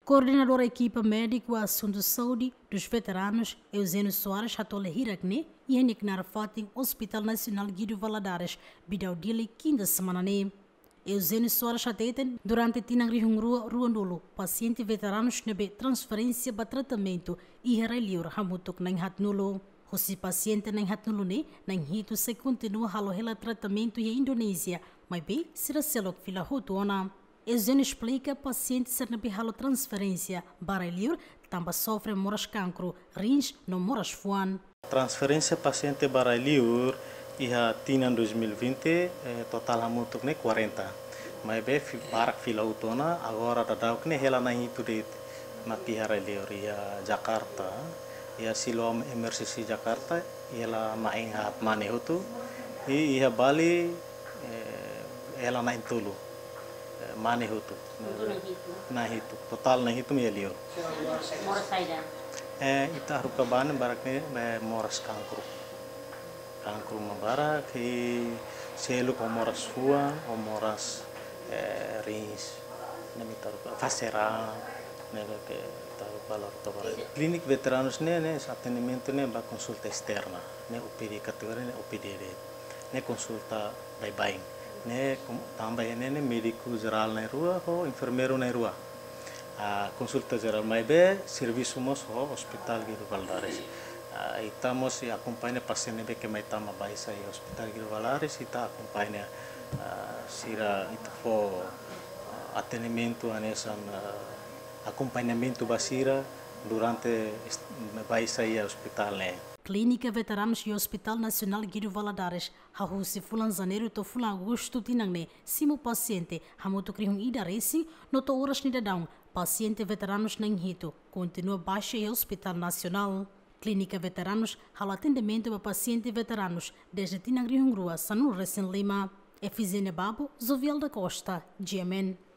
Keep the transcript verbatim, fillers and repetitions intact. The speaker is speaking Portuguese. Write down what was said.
Coordenadora equipa médico assunto de saúde dos veteranos, Eusênio Soares Hatole Hiragne, e Heniknar Fatim, Hospital Nacional Guido Valadares, bidau dili quinta semana ne. Eusênio Soares Hateten, durante tinang rihung rua ruandolo, paciente veteranos nebe transferência para tratamento iha rai liur hamutuk nang hatnulo. Hosi paciente nang hatnulo ne, nang hito se continua halo hela tratamento em Indonésia, mas bem, será selok fila rotuona. Eusênio explica paciente ser na bihalo transferência para liur, também sofre moras cancro, rins no moras fuan. Transferência paciente para liur iha tina dois mil e vinte eh, total hamutuk ne quarenta. Mas bem barak fila utona agora dadau ne hela na hitu de na iha rai liur iha Jakarta, iha Siloam emergency Jakarta, iha maing hat mane hutu, iha Bali eh, ela na intulu. Mane hutu. Na hitu. Total na hitu me liur. Moras saida. Eh ita ruka ban barak ne moras kankru. Kankru mabarak hi selu ko moras fua o moras eh, rins. Ne mita ruka fasera ne ke taru valor to barak. Klínika Veteranus ne ne atendimento ne ba consulta externa, ne U P D categoria ne U P D ne consulta bye-bye. Ne também ne médico geral na rua ou enfermeiro na rua. A consulta geral mais bem serviço mos ho hospital Guido Valadares. Uh, estamos acompanhando paciente que mais tama vai sair hospital Guido Valadares e tá acompanhando uh, sira itu for uh, atendimento nessa uh, acompanhamento basira durante vai sair hospital né. Klínika Veteranus e Hospital Nacional Guido Valadares, hahusi fulan janeiro to fulan agosto tinangne, simo paciente, hamuto krihung ida resi, no to horas nidadão, paciente veteranos na hito, continua baixa e Hospital Nacional. Klínika Veteranus, halo atendimento para paciente veteranos, desde tinang rihung rua, sanul recém lima, Efizene Babo, Zoviel da Costa, G M N.